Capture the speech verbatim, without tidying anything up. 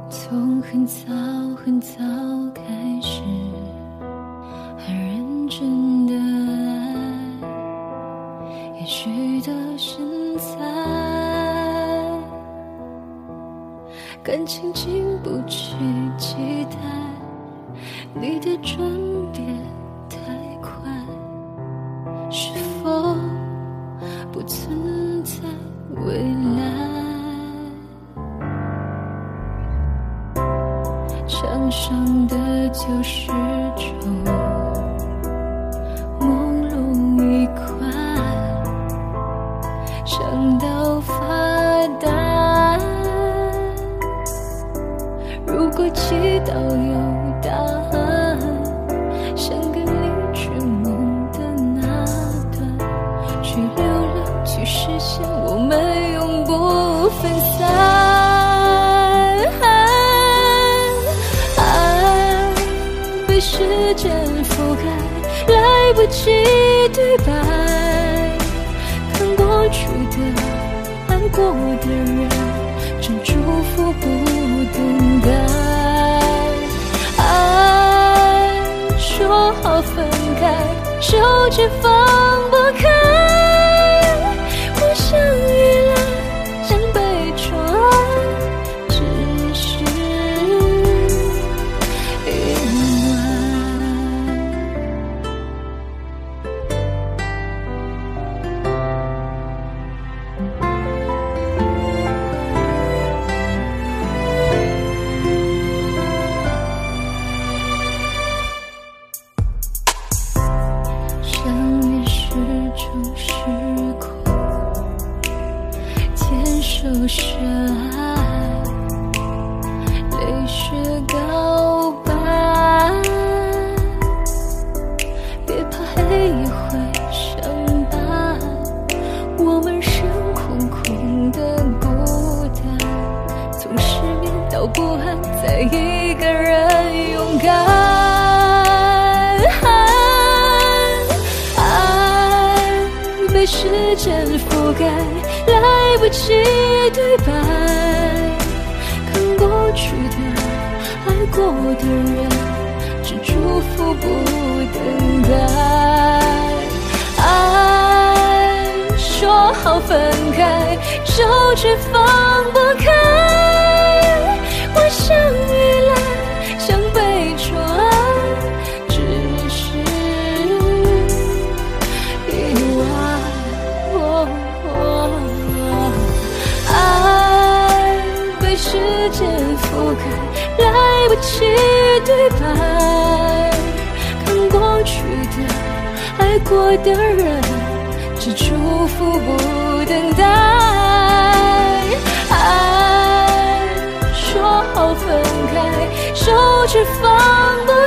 从很早很早开始，很认真的爱，也许到现在，感情经不起期待，你的转变太快，是否不存在未来？墙上的旧时钟朦胧一块，想到发呆。如果祈祷有答案，想跟你去梦的那段，去流浪，去实现我们永不分散。时间覆盖，来不及对白，看过去的爱过的人，只祝福不等待。爱说好分开，手却放不开，我想依赖，想被宠爱，只是手是爱，泪是告白，别怕黑夜会伤疤，我们是空空的孤单，从失眠到不安，再一个人勇敢。爱被时间覆盖，来不及对白，看过去的爱过的人，只祝福不等待。爱说好分开，手却放不开，我想依赖，想被宠爱，只是意外。哦哦爱被时间覆盖，来不及对白，看过去的爱过的人，只祝福不等待。爱说好分开，手却放不